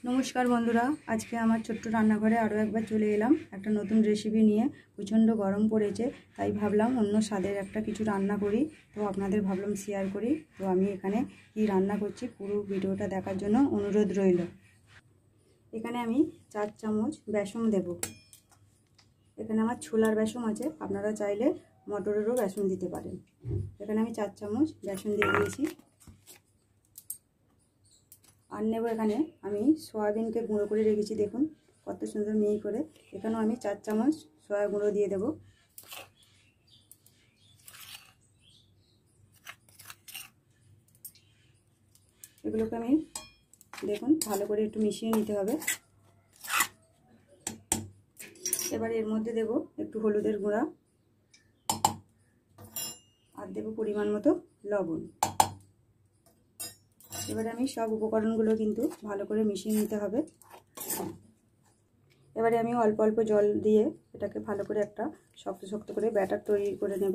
नमस्कार बंधुरा आज के आमार छोट्ट रान्नाघरे आरो एकबार चले एलाम एक नतून रेसिपि निये। प्रचंड गरम पड़ेছে ताई भाबलाम अन्य स्वादेर एक किछु रान्ना करी। तो आपनादेर भाबलाम शेयार करी। तो आमी एखाने कि रान्ना करछि पुरो भिडियोटा देखार जोन्नो अनुरोध रइल। एखाने आमी 4 चामच बेसन देब। एखाने आमार छोलार बेसन आछे, आपनारा चाइले मटरेरও बेसन दिते पारेन। एखाने आमी 4 चामच बेसन दिये दियेछि। আর নেব এখানে আমি সয়াবিনকে গুঁড়ো করে রেখেছি, দেখুন কত সুন্দর মিহি করে। এখানেও আমি 4 চামচ সয়া গুঁড়ো দিয়ে দেব। এগুলোকে আমি দেখুন ভালো করে একটু মিশিয়ে নিতে হবে। এবার এর মধ্যে দেব একটু হলুদের গুঁড়া আর দেব পরিমাণ মতো লবণ। এবারে আমি সব উপকরণগুলো কিন্তু ভালো করে মিশিয়ে নিতে হবে। এবারে আমি অল্প অল্প জল দিয়ে এটাকে ভালো করে একটা শক্ত শক্ত করে ব্যাটার তৈরি করে নেব।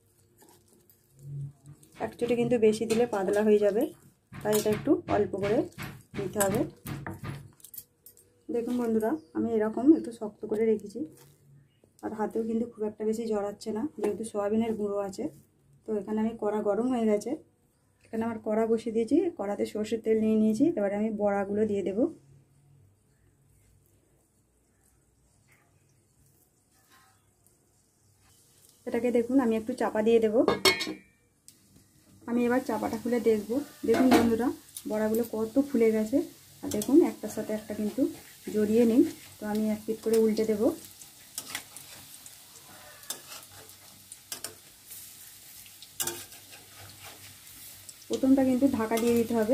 একচুয়ালি কিন্তু বেশি দিলে পাতলা হয়ে যাবে, তাই এটা একটু অল্প করে নিতে হবে। দেখুন বন্ধুরা, আমি এরকম একটু শক্ত করে রেখেছি আর হাতেও কিন্তু খুব একটা বেশি জড়াচ্ছে না, যেহেতু সয়াবিনের গুঁড়ো আছে। তো এখানে আমি কড়া গরম হয়ে গেছে, এখানে আমার কড়া বসিয়ে দিয়েছি, কড়াতে সরষের তেল নিয়ে নিয়েছি। এবারে আমি বড়াগুলো দিয়ে দেব। এটাকে দেখুন আমি একটু চাপা দিয়ে দেব। আমি এবার চাপাটা খুলে দেখব। দেখুন বন্ধুরা, বড়াগুলো কত ফুলে গেছে আর দেখুন একটার সাথে একটা কিন্তু জড়িয়ে নেই। তো আমি এক পিঠ করে উল্টে দেব। প্রথমটা কিন্তু ঢাকা দিয়ে দিতে হবে।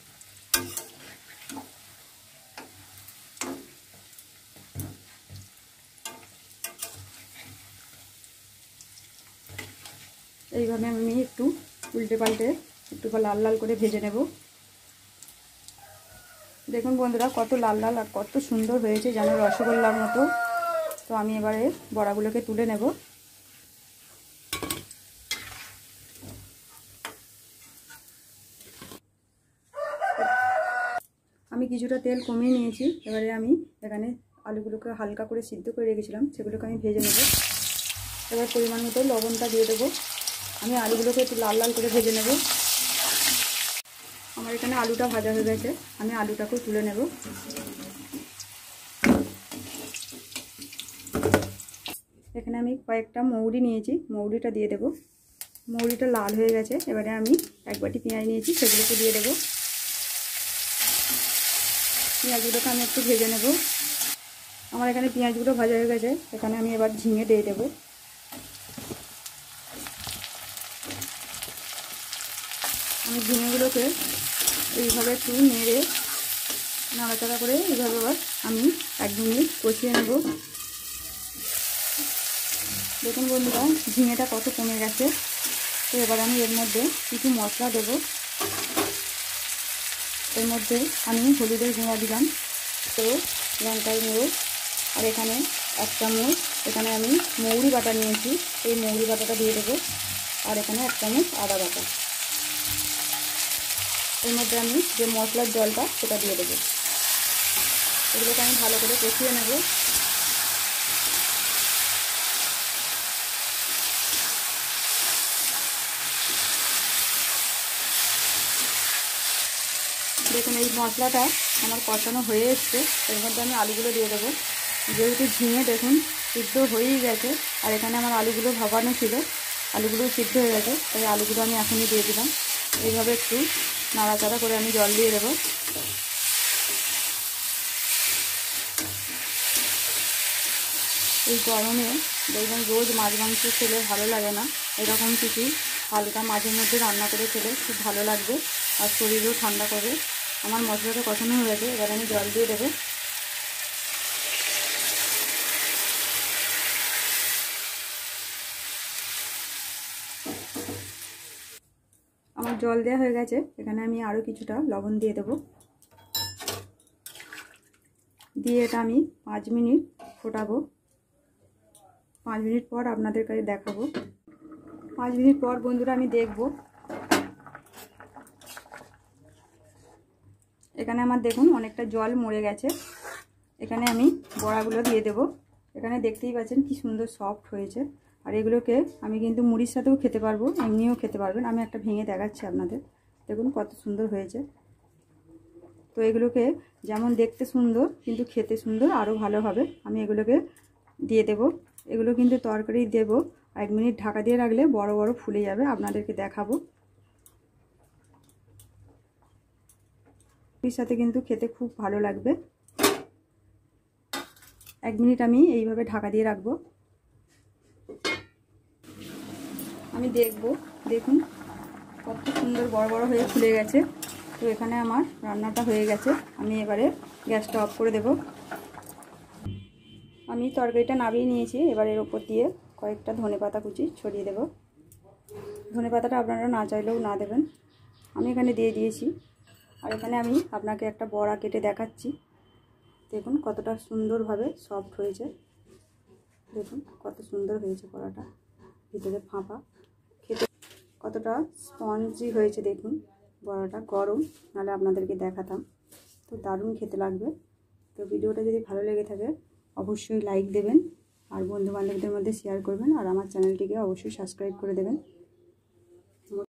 এইভাবে আমি একটু উল্টে পাল্টে একটু লাল লাল করে ভেজে নেব। দেখুন বন্ধুরা কত লাল লাল আর কত সুন্দর হয়েছে, যেন রসগোল্লার মতো। তো আমি এবারে বড়াগুলোকে তুলে নেব। আমি কিছুটা তেল কমিয়ে নিয়েছি। এবারে আমি এখানে আলুগুলোকে হালকা করে সিদ্ধ করে রেখেছিলাম, সেগুলোকে আমি ভেজে নেব। এবার পরিমাণ মতো লবণটা দিয়ে দেবো। আমি আলুগুলোকে একটু লাল লাল করে ভেজে নেব। আমার এখানে আলুটা ভাজা হয়ে গেছে, আমি আলুটাকেও তুলে নেব। এখানে আমি কয়েকটা মৌরি নিয়েছি, মৌরিটা দিয়ে দেব। মৌরিটা লাল হয়ে গেছে। এবারে আমি এক বাটি পেঁয়াজ নিয়েছি, সেগুলোকে দিয়ে দেব। পেঁয়াজগুলোকে আমি একটু ভেজে নেব। আমার এখানে পেঁয়াজগুলো ভাজা হয়ে গেছে। এখানে আমি এবার ঝিঙে দিয়ে দেব। আমি ঝিঙেগুলোকে এইভাবে একটু নেড়ে নাড়াচাড়া করে এইভাবে আবার আমি 1-2 মিনিট কষিয়ে নেব। দেখুন বন্ধুরা, ঝিঙেটা কত কমে গেছে। তো এবার আমি এর মধ্যে কিছু মশলা দেব। এর মধ্যে আমি হলুদের গুঁড়া দিলাম, তো লঙ্কার গুঁড়ো, আর এখানে 1 চামচ এখানে আমি মৌরি বাটা নিয়েছি, এই মৌরি বাটাটা দিয়ে দেবো। আর এখানে 1 চামচ আদা বাটা। এর মধ্যে আমি যে মশলার জলটা সেটা দিয়ে দেবো। এগুলোকে আমি ভালো করে কষিয়ে নেব। দেখুন এই মশলাটা আমার কষানো হয়ে এসছে। এর মধ্যে আমি আলুগুলো দিয়ে দেবো। যেহেতু ঝিঙে দেখুন সিদ্ধ হয়েই গেছে, আর এখানে আমার আলুগুলো ভাপানো ছিল, আলুগুলো সিদ্ধ হয়ে গেছে, তাই আলুগুলো আমি এখনই দিয়ে দিলাম। এইভাবে একটু নাড়াচাড়া করে আমি জল দিয়ে দেবো। এই গরমে দেখবেন রোজ মাছ মাংস খেলে ভালো লাগে না, এরকম কিছু হালকা মাঝে মধ্যে রান্না করে খেলে খুব ভালো লাগবে আর শরীরও ঠান্ডা করবে। আমার মশলাটা কষানো হয়ে গেছে, এবার আমি জল দিয়ে দেবো। আমার জল দেওয়া হয়ে গেছে। এখানে আমি আরও কিছুটা লবণ দিয়ে দেবো। দিয়ে এটা আমি 5 মিনিট ফোটাবো। 5 মিনিট পর আপনাদের কাছে দেখাবো। 5 মিনিট পর বন্ধুরা আমি দেখব এখানে আমার দেখুন অনেকটা জল মরে গেছে। এখানে আমি বড়াগুলো দিয়ে দেব। এখানে দেখতেই পাচ্ছেন কি সুন্দর সফট হয়েছে। আর এগুলোকে আমি কিন্তু মুড়ির সাথেও খেতে পারবো, এমনিও খেতে পারবেন। আমি একটা ভেঙে দেখাচ্ছি আপনাদের, দেখুন কত সুন্দর হয়েছে। তো এগুলোকে যেমন দেখতে সুন্দর কিন্তু খেতে সুন্দর আরও ভালো হবে। আমি এগুলোকে দিয়ে দেব। এগুলো কিন্তু তরকারি দেব, 1 মিনিট ঢাকা দিয়ে রাখলে বড় বড় ফুলে যাবে, আপনাদেরকে দেখাবো। এর সাথে কিন্তু খেতে খুব ভালো লাগবে। 1 মিনিট আমি এইভাবে ঢাকা দিয়ে রাখবো। আমি দেখব, দেখুন কত সুন্দর বড় বড় হয়ে ফুলে গেছে। তো এখানে আমার রান্নাটা হয়ে গেছে। আমি এবারে গ্যাসটা অফ করে দেব। আমি তরকারিটা নামিয়ে নিয়েছি। এবার এর ওপর দিয়ে কয়েকটা ধনেপাতা কুচি ছড়িয়ে দেব। ধনেপাতাটা আপনারা না চাইলেও না দেবেন, আমি এখানে দিয়ে দিয়েছি। আর এখানে আমি আপনাকে একটা বড়া কেটে দেখাচ্ছি। দেখুন কতটা সুন্দরভাবে সফট হয়েছে, দেখুন কত সুন্দর হয়েছে বড়াটা, ভিতরে ফাঁপা, খেতে কতটা স্পঞ্জি হয়েছে। দেখুন বড়াটা গরম, নাহলে আপনাদেরকে দেখাতাম। তো দারুণ খেতে লাগবে। তো ভিডিওটা যদি ভালো লেগে থাকে অবশ্যই লাইক দেবেন, আর বন্ধুবান্ধবদের মধ্যে শেয়ার করবেন, আর আমার চ্যানেলটিকে অবশ্যই সাবস্ক্রাইব করে দেবেন।